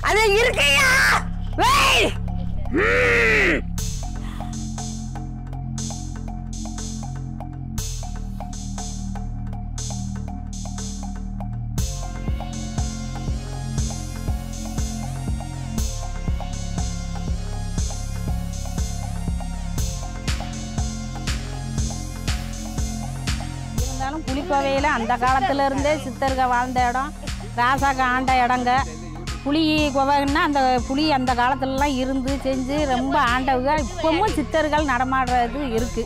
அது இருக்கையா வெய் புலிக்கோவையில் அந்த காலத்திலேருந்தே சித்தர்கள் வாழ்ந்த இடம், ராசாக்க ஆண்ட இடங்க. புலி கோவைன்னா அந்த புலி அந்த காலத்துலலாம் இருந்து செஞ்சு ரொம்ப ஆண்டவங்க. இப்பவும் சித்தர்கள் நடமாடுறது இருக்குது.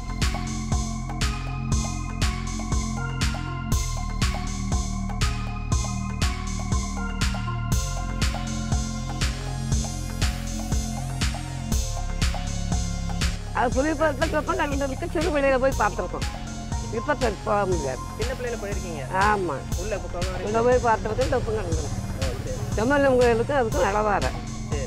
அது புலி படத்துக்கு கலந்துருக்கு. சிறு பிள்ளையில போய் பார்த்துருக்கோம். இப்போ போக முடியாது. சின்ன பிள்ளையில போயிருக்கீங்க? ஆமாம். உள்ளே போய் பார்த்துருக்கு. தொப்பம் கலந்துருக்கு. செம்மல்லம் கோயிலுக்கும் அதுக்கும் நடவார. சரி.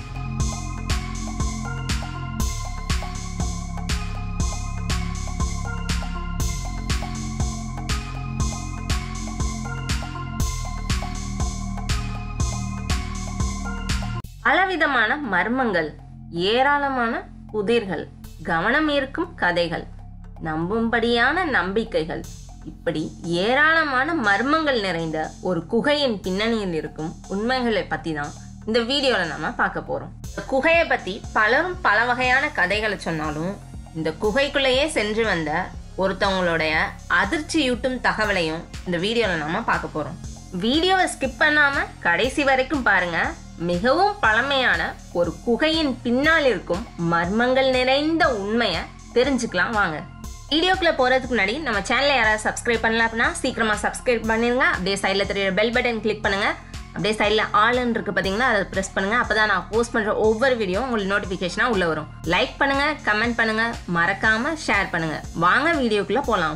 பலவிதமான மர்மங்கள், ஏராளமான புதிர்கள், கவனம் ஈர்க்கும் கதைகள், நம்பும்படியான நம்பிக்கைகள், இப்படி ஏராளமான மர்மங்கள் நிறைந்த ஒரு குகையின் பின்னணியில் இருக்கும் உண்மைகளை பற்றி தான் இந்த வீடியோவில் நம்ம பார்க்க போகிறோம். இந்த குகையை பற்றி பலரும் பல வகையான கதைகளை சொன்னாலும் இந்த குகைக்குள்ளேயே சென்று வந்த ஒருத்தவங்களுடைய அதிர்ச்சியூட்டும் தகவலையும் இந்த வீடியோவில் நம்ம பார்க்க போகிறோம். வீடியோவை ஸ்கிப் பண்ணாமல் கடைசி வரைக்கும் பாருங்கள். மிகவும் பழமையான ஒரு குகையின் பின்னால் இருக்கும் மர்மங்கள் நிறைந்த உண்மையை தெரிஞ்சுக்கலாம் வாங்க. வீடியோக்குள்ளே போகிறதுக்கு முன்னாடி நம்ம சேனலை யாராவது சப்ஸ்கிரைப் பண்ணல அப்படின்னா சீக்கிரமாக சப்ஸ்கிரைப் பண்ணிடுங்க. அப்படியே சைடில் தெரியுற பெல் பட்டன் கிளிக் பண்ணுங்கள். அப்படியே சைடில் ஆல்னு இருக்குது பார்த்தீங்கன்னா அதை ப்ரெஸ் பண்ணுங்கள். அப்போ தான் நான் போஸ்ட் பண்ணுற ஒவ்வொரு வீடியோ உங்களுக்கு நோட்டிஃபிகேஷனாக உள்ளே வரும். லைக் பண்ணுங்கள், கமெண்ட் பண்ணுங்கள், மறக்காமல் ஷேர் பண்ணுங்கள். வாங்க வீடியோக்குள்ளே போகலாம்.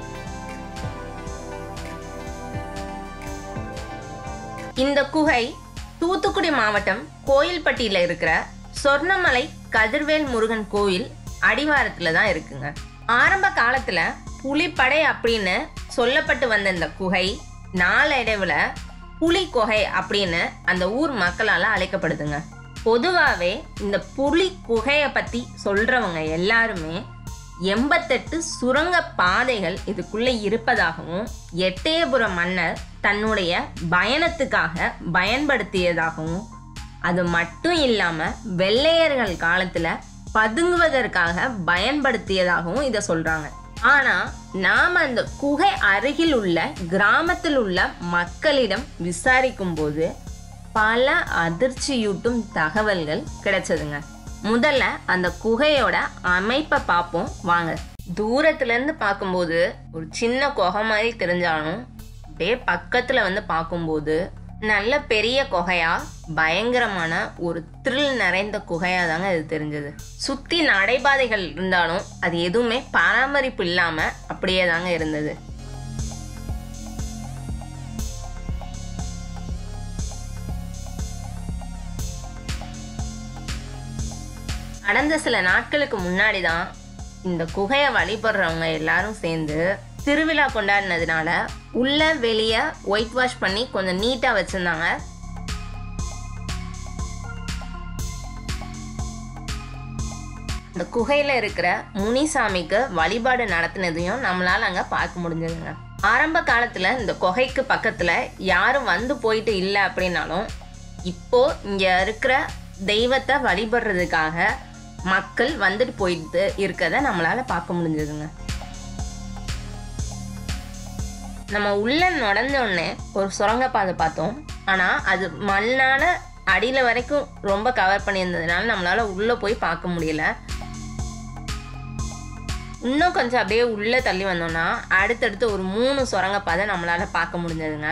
இந்த குகை தூத்துக்குடி மாவட்டம் கோயில்பட்டியில் இருக்கிற சொர்ணமலை கதிர்வேல் முருகன் கோயில் அடிவாரத்தில் தான் இருக்குங்க. ஆரம்ப காலத்துல புலிப்படை அப்படின்னு சொல்லப்பட்டு வந்த இந்த குகை நாளடைவில் புலி குகை அப்படின்னு அந்த ஊர் மக்களால் அழைக்கப்படுதுங்க. பொதுவாகவே இந்த புலி குகையை பற்றி சொல்றவங்க எல்லாருமே 88 சுரங்க பாதைகள் இதுக்குள்ளே இருப்பதாகவும் எட்டயபுர மன்னர் தன்னுடைய பயணத்துக்காக பயன்படுத்தியதாகவும் அது மட்டும் இல்லாமல் வெள்ளையர்கள் காலத்தில் பதுங்குவதற்காக பயன்படுத்தியதாகவும் இதை சொல்றாங்க. ஆனா நாம அந்த குகை அருகில் உள்ள கிராமத்தில் உள்ள மக்களிடம் விசாரிக்கும் போது பல அதிர்ச்சியூட்டும் தகவல்கள் கிடைச்சதுங்க. முதல்ல அந்த குகையோட அமைப்பை பார்ப்போம் வாங்க. தூரத்துல இருந்து பார்க்கும்போது ஒரு சின்ன குகை மாதிரி தெரிஞ்சாலும் அப்படியே பக்கத்துல வந்து பார்க்கும்போது நல்ல பெரிய குகையா, பயங்கரமான ஒரு த்ரில் நிறைந்த குகையா தாங்க இது தெரிஞ்சது. சுத்தி நடைபாதைகள் இருந்தாலும் அது எதுவுமே பராமரிப்பு இல்லாம அப்படியே தாங்க இருந்தது. கடந்த சில நாட்களுக்கு முன்னாடி தான் இந்த குகையை வழிபடுறவங்க எல்லாரும் சேர்ந்து திருவிழா கொண்டாடினதுனால உள்ள வெளியே ஒயிட் வாஷ் பண்ணி கொஞ்சம் நீட்டாக வச்சுருந்தாங்க. இந்த குகையில் இருக்கிற முனிசாமிக்கு வழிபாடு நடத்தினதையும் நம்மளால் அங்கே பார்க்க முடிஞ்சதுங்க. ஆரம்ப காலத்தில் இந்த குகைக்கு பக்கத்தில் யாரும் வந்து போயிட்டு இல்லை அப்படின்னாலும் இப்போ இங்கே இருக்கிற தெய்வத்தை வழிபடுறதுக்காக மக்கள் வந்துட்டு போயிட்டு இருக்கிறத நம்மளால் பார்க்க முடிஞ்சதுங்க. நம்ம உள்ள நுழைஞ்சோடனே ஒரு சுரங்கப்பாதை பார்த்தோம். ஆனால் அது மண்ணால் அடியில் வரைக்கும் ரொம்ப கவர் பண்ணியிருந்ததுனால நம்மளால் உள்ளே போய் பார்க்க முடியல. இன்னும் கொஞ்சம் அப்படியே உள்ளே தள்ளி வந்தோம்னா அடுத்தடுத்து ஒரு 3 சுரங்கப்பாதை நம்மளால் பார்க்க முடிஞ்சதுங்க.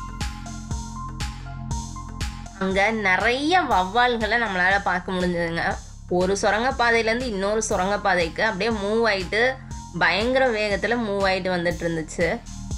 அங்கே நிறைய வவ்வால்களை நம்மளால் பார்க்க முடிஞ்சதுங்க. ஒரு சுரங்கப்பாதையிலேருந்து இன்னொரு சுரங்கப்பாதைக்கு அப்படியே மூவ் ஆகிட்டு பயங்கர வேகத்தில் மூவ் ஆகிட்டு வந்துட்டு இருந்துச்சு.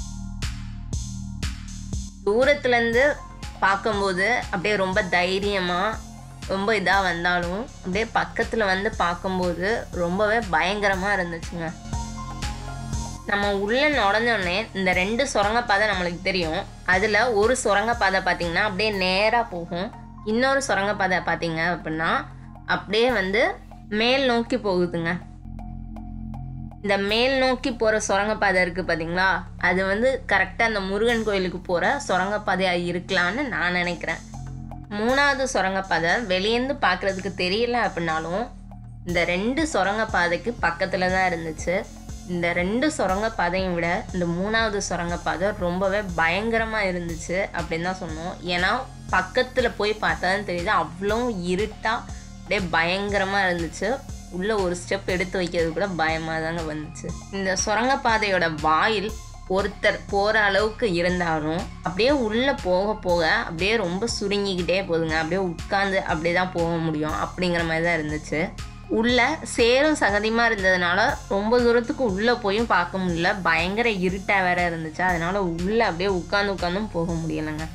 தூரத்துலேருந்து பார்க்கும்போது அப்படியே ரொம்ப தைரியமாக ரொம்ப இதாக வந்தாலும் அப்படியே பக்கத்தில் வந்து பார்க்கும்போது ரொம்பவே பயங்கரமாக இருந்துச்சுங்க. நம்ம உள்ளே நுழைஞ்சோடனே இந்த 2 சுரங்கப்பாதை நம்மளுக்கு தெரியும். அதில் ஒரு சுரங்கப்பாதை பார்த்திங்கன்னா அப்படியே நேராக போகும். இன்னொரு சுரங்கப்பாதை பார்த்தீங்க அப்படின்னா அப்படியே வந்து மேல் நோக்கி போகுதுங்க. இந்த மேல் நோக்கி போகிற சுரங்கப்பாதை இருக்குது பார்த்தீங்களா, அது வந்து கரெக்டாக அந்த முருகன் கோயிலுக்கு போகிற சுரங்கப்பாதையாக இருக்கலான்னு நான் நினைக்கிறேன். 3வது சுரங்கப்பாதை வெளியேந்து பார்க்குறதுக்கு தெரியல அப்படின்னாலும் இந்த 2 சுரங்கப்பாதைக்கு பக்கத்தில் தான் இருந்துச்சு. இந்த 2 சுரங்கப்பாதையும் விட இந்த 3வது சுரங்கப்பாதை ரொம்பவே பயங்கரமாக இருந்துச்சு அப்படின்னு தான் சொன்னோம். ஏன்னா பக்கத்தில் போய் பார்த்தா தான் தெரியுது, அவ்வளோ இருட்டாக அப்படியே பயங்கரமாக இருந்துச்சு. உள்ளே ஒரு ஸ்டெப் எடுத்து வைக்கிறது கூட பயமாக தாங்க வந்துச்சு. இந்த சுரங்கப்பாதையோட வாயில் ஒருத்தர் போகிற அளவுக்கு இருந்தாலும் அப்படியே உள்ளே போக போக அப்படியே ரொம்ப சுருங்கிக்கிட்டே போகுதுங்க. அப்படியே உட்காந்து அப்படியே தான் போக முடியும் அப்படிங்கிற மாதிரி தான் இருந்துச்சு. உள்ளே சேரும் சகதியமாக இருந்ததுனால ரொம்ப தூரத்துக்கு உள்ளே போயும் பார்க்க முடியல. பயங்கர இருட்டாக வேற இருந்துச்சு. அதனால உள்ளே அப்படியே உட்காந்தும் போக முடியலைங்க.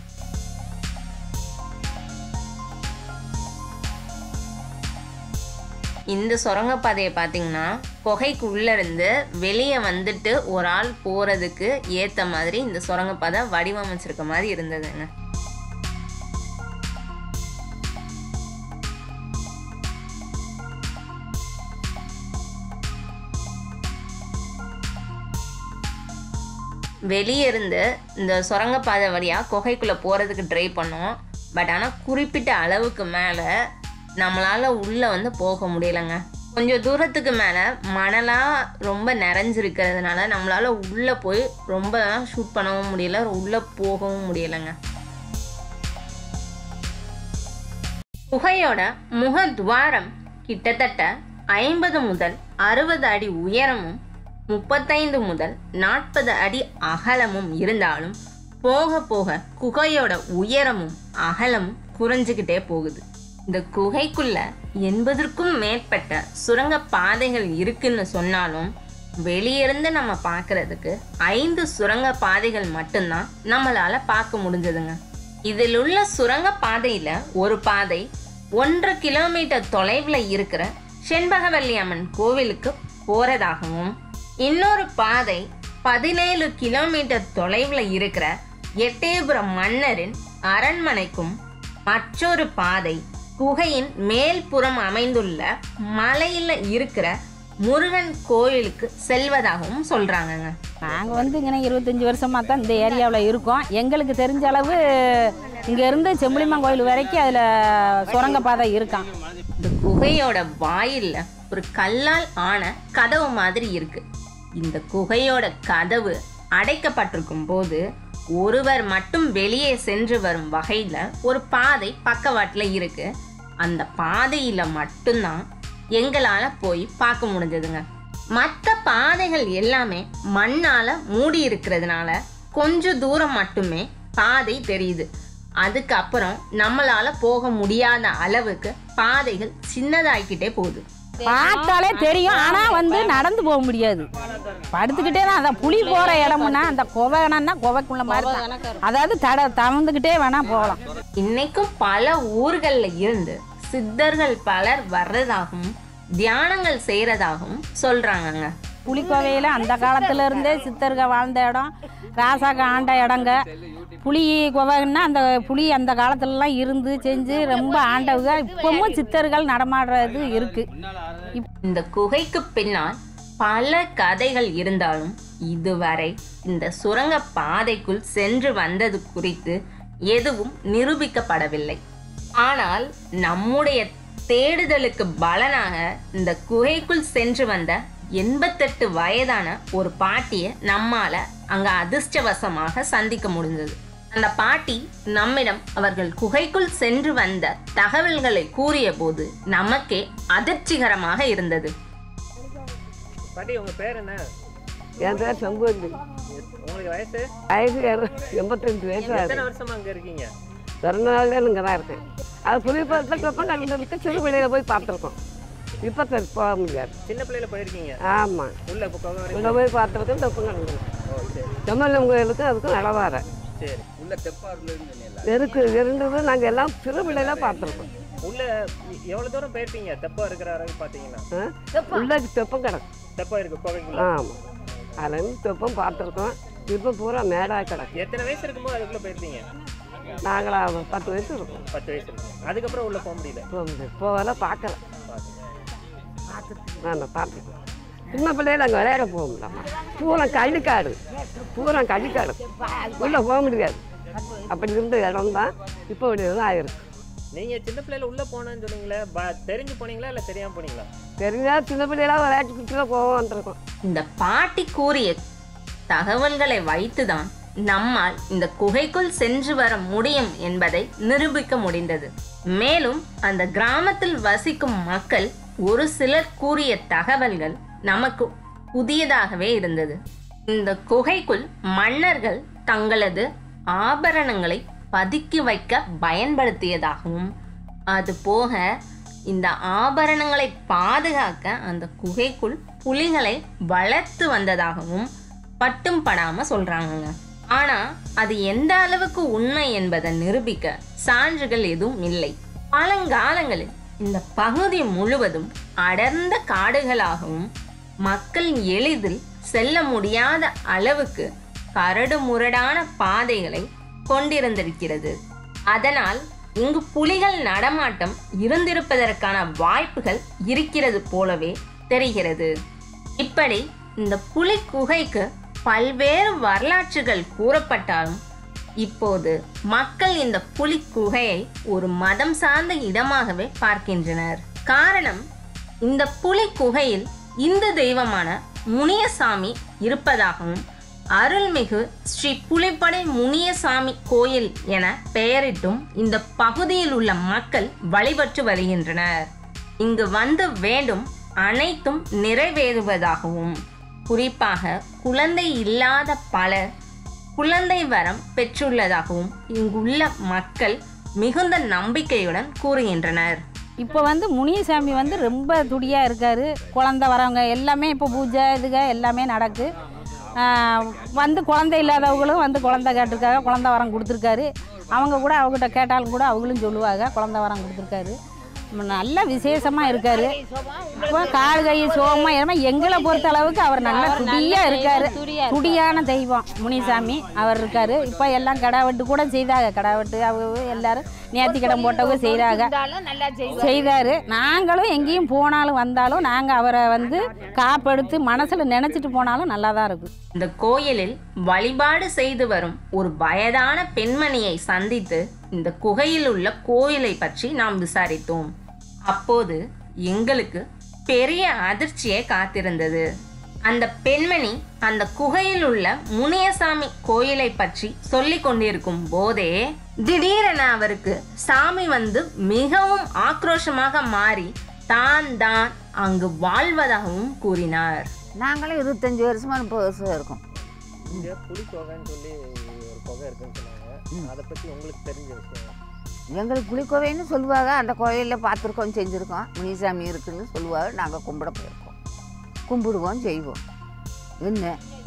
இந்த சுரங்கப்பாதையை பார்த்தீங்கன்னா குகைக்கு உள்ளேருந்து வெளியே வந்துட்டு ஒரு ஆள் போகிறதுக்கு ஏற்ற மாதிரி இந்த சுரங்கப்பாதை வடிவமைச்சிருக்க மாதிரி இருந்ததுங்க. வெளியே இருந்து இந்த சுரங்கப்பாதை வழியாக குகைக்குள்ளே போகிறதுக்கு ட்ரை பண்ணோம். பட் ஆனால் குறிப்பிட்ட அளவுக்கு மேலே நம்மளால் உள்ளே வந்து போக முடியலைங்க. கொஞ்சம் தூரத்துக்கு மேலே மணலாக ரொம்ப நிறைஞ்சிருக்கிறதுனால நம்மளால் உள்ளே போய் ரொம்ப ஷூட் பண்ணவும் முடியல, உள்ளே போகவும் முடியலைங்க. குகையோட முகத்வாரம் கிட்டத்தட்ட 50 முதல் 60 அடி உயரமும் 35 முதல் 40 அடி அகலமும் இருந்தாலும் போக போக குகையோட உயரமும் அகலமும் குறைஞ்சிக்கிட்டே போகுது. இந்த குகைக்குள்ள 80க்கும் மேற்பட்ட சுரங்க பாதைகள் இருக்குன்னு சொன்னாலும் வெளியிருந்து நம்ம பார்க்கறதுக்கு 5 சுரங்க பாதைகள் மட்டும்தான் நம்மளால பார்க்க முடிஞ்சதுங்க. இதில் உள்ள சுரங்க பாதையில ஒரு பாதை 1.5 கிலோமீட்டர் தொலைவில் இருக்கிற செண்பகவல்லி அம்மன் கோவிலுக்கு போறதாகவும், இன்னொரு பாதை 17 கிலோமீட்டர் தொலைவில் இருக்கிற எட்டயபுரம் மன்னரின் அரண்மனைக்கும், மற்றொரு பாதை குகையின் மேல்புறம் அமைந்துள்ள மலையில் இருக்கிற முருகன் கோயிலுக்கு செல்வதாகவும் சொல்றாங்கங்க. நாங்கள் வந்து இங்கே 25 வருஷமாக தான் இந்த ஏரியாவில் இருக்கோம். எங்களுக்கு தெரிஞ்ச அளவு இங்கேருந்து செம்புலிமான் கோயில் வரைக்கும் அதில் சுரங்கப்பாதை இருக்கான். இந்த குகையோட வாயில்ல ஒரு கல்லால் ஆன கதவு மாதிரி இருக்கு. இந்த குகையோட கதவு அடைக்கப்பட்டிருக்கும் போது ஒருவர் மட்டும் வெளியே சென்று வரும் வகையில் ஒரு பாதை பக்கவாட்டில் இருக்கு. அந்த பாதையில் மட்டும்தான் எங்களால் போய் பார்க்க முடிஞ்சதுங்க. மற்ற பாதைகள் எல்லாமே மண்ணால் மூடி இருக்கிறதுனால கொஞ்சம் தூரம் மட்டுமே பாதை தெரியுது. அதுக்கப்புறம் நம்மளால் போக முடியாத அளவுக்கு பாதைகள் சின்னதாகிக்கிட்டே போகுது. பார்த்தாலே தெரியும், ஆனால் வந்து நடந்து போக முடியாது. படுத்துக்கிட்டே தான். அந்த புலி போகிற இடம்னா அந்த குவைனா குவைக்குள்ள மாதிரி தான். அதாவது தவந்துக்கிட்டே வேணால் போகலாம். இன்னைக்கும் பல ஊர்களில் இருந்து சித்தர்கள் பலர் வர்றதாகவும் தியானங்கள் செய்கிறதாகவும் சொல்கிறாங்கங்க. புலிக்கோவையில் அந்த காலத்துல இருந்தே சித்தர்கள் வாழ்ந்த இடம், ராசாக ஆண்ட இடங்க. புலி குவைன்னா அந்த புலி அந்த காலத்துலலாம் இருந்து செஞ்சு ரொம்ப ஆண்டவங்க. இப்பவும் சித்தர்கள் நடமாடுறது இருக்கு. இந்த குகைக்கு பின்னால் பல கதைகள் இருந்தாலும் இதுவரை இந்த சுரங்க பாதைக்குள் சென்று வந்தது குறித்து எதுவும் நிரூபிக்கப்படவில்லை. ஆனால் நம்முடைய தேடுதலுக்கு பலனாக இந்த குகைக்குள் சென்று வந்த 88 வயதான ஒரு பாட்டியை நம்மால அங்க அதிர்ஷ்டவசமாக சந்திக்க முடிந்தது. அந்த பாட்டி நம்மிடம் அவர்கள் குகைக்குள் சென்று வந்த தகவல்களை கூறிய போது நமக்கே அதிர்ச்சிகரமாக இருந்தது. பாட்டி, உங்க பேர் என்ன? என் பேர் சம்பூர்ணி. உங்களுக்கு வயசு? 85 வயசு. எத்தனை வருஷமா அங்க இருக்கீங்க? பிறந்தநாள்ல இங்கே தான் இருக்கேன். அது புலிப்படத்தில் வெப்பங்கடலுக்கு சிறு பிள்ளையில போய் பார்த்துருக்கோம். இப்போ போக முடியாது. சின்ன பிள்ளையில போயிருக்கீங்க? ஆமாம். உள்ள உள்ளே போய் பார்த்துருக்கேன். வெப்பங்கடல் செம்மல்லம் கோயிலுக்கும் அதுக்கும் நடவார சரி. உள்ள தெப்பா இருந்தது இருந்தது. நாங்கள் எல்லாம் சிறு பிள்ளையில பார்த்துருக்கோம். உள்ள எவ்வளவு தூரம் போயிருப்பீங்க? தெப்பம் இருக்கிற அளவுக்கு பார்த்தீங்கன்னா உள்ள தெப்பம் கிடக்கும். தெப்பம் இருக்கு கோவைக்குள்ள? ஆமாம். அதில் தெப்பம் பார்த்துருக்கோம். இப்போ பூரா மேடாக கிடக்கும். எத்தனை வயசு இருக்கும்போது அதுக்குள்ள போயிருப்பீங்க? நாங்களாம் 10 வயசு இருக்கும். 10 வயசு இருக்கும். அதுக்கப்புறம் உள்ள போக முடியல. போகல, பார்க்கல. நான் பார்த்துக்கேன். சின்ன பிள்ளைய நாங்கள் விளையாட போக முடியாமா, பூரா கள்ளிக்காடு, உள்ளே போக முடியாது. அப்படி இருந்த இடம் தான் இப்போ இப்படி தான் ஆயிருக்கு. நீங்கள் சின்ன பிள்ளையில உள்ளே போனேன்னு சொன்னீங்களே, தெரிஞ்சு போனீங்களா இல்லை தெரியாமல் போனீங்களா? தெரிஞ்சா சின்ன பிள்ளையெல்லாம் விளையாட்டுக்கிட்டு தான் போவோம் வந்திருக்கோம். இந்த பாட்டி கூறிய தகவல்களை வைத்துதான் நம்மால் இந்த குகைக்குள் சென்று வர முடியும் என்பதை நிரூபிக்க முடிந்தது. மேலும் அந்த கிராமத்தில் வசிக்கும் மக்கள் ஒரு சிலர் கூறிய தகவல்கள் நமக்கு புதியதாகவே இருந்தது. இந்த குகைக்குள் மன்னர்கள் தங்களது ஆபரணங்களை பதுக்கி வைக்க பயன்படுத்தியதாகவும், அது போக இந்த ஆபரணங்களை பாதுகாக்க அந்த குகைக்குள் புலிகளை வளர்த்து வந்ததாகவும் பட்டும் படாம சொல்றாங்க. ஆனா அது எந்த அளவுக்கு உண்மை என்பதை நிரூபிக்க சான்றுகள் எதுவும் இல்லை. பழங்காலங்களில் இந்த பகுதி முழுவதும் அடர்ந்த காடுகளாகவும் மக்கள் எளிதில் செல்ல முடியாத அளவுக்கு கரடு முரடான பாதைகளை கொண்டிருந்திருக்கிறது. அதனால் இங்கு புலிகள் நடமாட்டம் இருந்திருப்பதற்கான வாய்ப்புகள் இருக்கிறது போலவே தெரிகிறது. இப்படி இந்த புலி குகைக்கு பல்வேறு வரலாற்றுகள் கூறப்பட்டாலும் இப்போது மக்கள் இந்த புலி குகையை ஒரு மதம் சார்ந்த இடமாகவே பார்க்கின்றனர். காரணம், இந்த புலி குகையில் இந்து தெய்வமான முனியசாமி இருப்பதாகவும், அருள்மிகு ஸ்ரீ புலிப்படை முனியசாமி கோயில் என பெயரிட்டும் இந்த பகுதியில் உள்ள மக்கள் வழிபட்டு வருகின்றனர். இங்கு வந்து வேண்டும் அனைத்தும் நிறைவேறுவதாகவும், குறிப்பாக குழந்தை இல்லாத பலர் குழந்தை வரம் பெற்றுள்ளதாகவும் இங்குள்ள மக்கள் மிகுந்த நம்பிக்கையுடன் கூறுகின்றனர். இப்போ முனியசாமி ரொம்ப துடியாக இருக்கார். குழந்தை வரவங்க எல்லாமே இப்போ பூஜை இதுக எல்லாமே நடக்கு. குழந்தை இல்லாதவங்களும் குழந்தை கேட்டிருக்காங்க, குழந்தை வரம் கொடுத்துருக்காரு. அவங்க கூட அவங்ககிட்ட கேட்டாலும் கூட அவங்களும் சொல்லுவாங்க குழந்தை வரம் கொடுத்துருக்காரு. நல்ல விசேஷமாக இருக்கார். இப்போ கால் கை சோகமாக எங்களை பொறுத்த அளவுக்கு அவர் நல்ல துடியாக இருக்கார். துடியான தெய்வம் முனிசாமி அவர் இருக்கார். இப்போ எல்லாம் கடாவெட்டு கூட செய்தாங்க. கடாவெட்டு அவங்க எல்லாரும் நேர்த்திக்கடன் போட்டவங்க செய்தார். நாங்களும் எங்கேயும் போனாலும் வந்தாலும் நாங்கள் அவரை காப்பெடுத்து மனசில் நினச்சிட்டு போனாலும் நல்லா தான் இருக்கும். இந்த கோயிலில் வழிபாடு செய்து வரும் ஒரு வயதான பெண்மணியை சந்தித்து இந்த குகையில் உள்ள கோயிலை பற்றி நாம் விசாரித்தோம். அப்போது எங்களுக்கு பெரிய அதிர்ச்சியை காத்திருந்தது. அந்த பெண்மணி அந்த குகையில் உள்ள முனியசாமி கோயிலை பற்றி சொல்லி கொண்டிருக்கும் போதே திடீரென அவருக்கு சாமி மிகவும் ஆக்ரோஷமாக மாறி தான் அங்கு வாழ்வதாகவும் கூறினார். நாங்களும் 25 வருஷமா 30 வருஷம் இருக்கோம். இங்கே புலி குகைன்னு சொல்லி ஒரு குகை இருக்குன்னு சொன்னாங்க. அதை பற்றி உங்களுக்கு தெரிஞ்ச விஷயம்? எங்களுக்கு புலிக்கோவைன்னு சொல்லுவாங்க. அந்த கோயிலில் பார்த்துருக்கோம், செஞ்சுருக்கோம். முனிசாமி இருக்குன்னு சொல்லுவாங்க. நாங்கள் கும்பிட போயிருக்கோம், கும்பிடுவோம், செய்வோம். என்ன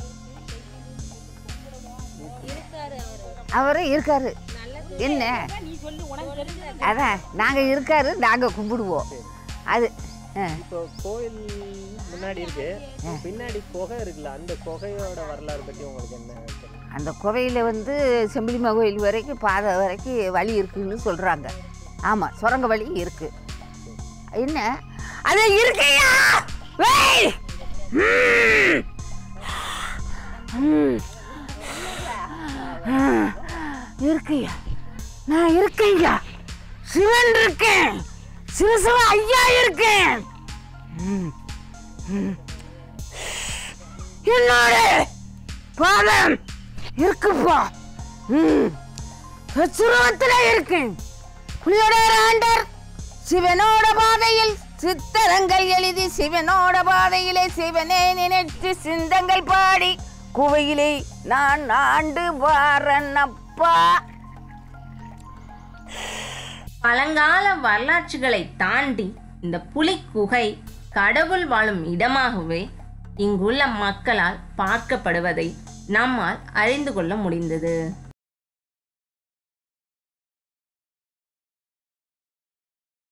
அவரு இருக்காரு என்ன அதான் நாங்கள் இருக்காரு, நாங்கள் கும்பிடுவோம். அது இப்போ கோயில் முன்னாடி இருக்கு, பின்னாடி குகை இருக்குல்ல, அந்த குகையோட வரலாறு பற்றி உங்களுக்கு என்ன? அந்த குகையில் செம்பிலிமா கோயில் வரைக்கும் பாதை வரைக்கும் வழி இருக்குன்னு சொல்கிறாங்க. ஆமாம், சுரங்க வழி இருக்கு. என்ன அது இருக்கையா? இருக்கையா? நான் இருக்கையா? சிவன் இருக்கேன், சிவசிவ ஐயா இருக்கேன். என்னோட பாதம் இருக்குப்பா. சுருவத்தில் இருக்கேன். புலியோட ஆண்டர் சிவனோட பாதையில் சித்தரங்கள் எழுதி சிவனோட பாதையிலே சிவனே நினைத்து சிந்தங்கள் பாடி குவையிலே நான் ஆண்டு வாரனப்பா. பழங்கால வரலாற்றுகளை தாண்டி இந்த புலி குகை கடவுள் வாழும் இடமாகவே இங்குள்ள மக்களால் பார்க்கப்படுவதை நம்மால் அறிந்து கொள்ள முடிந்தது.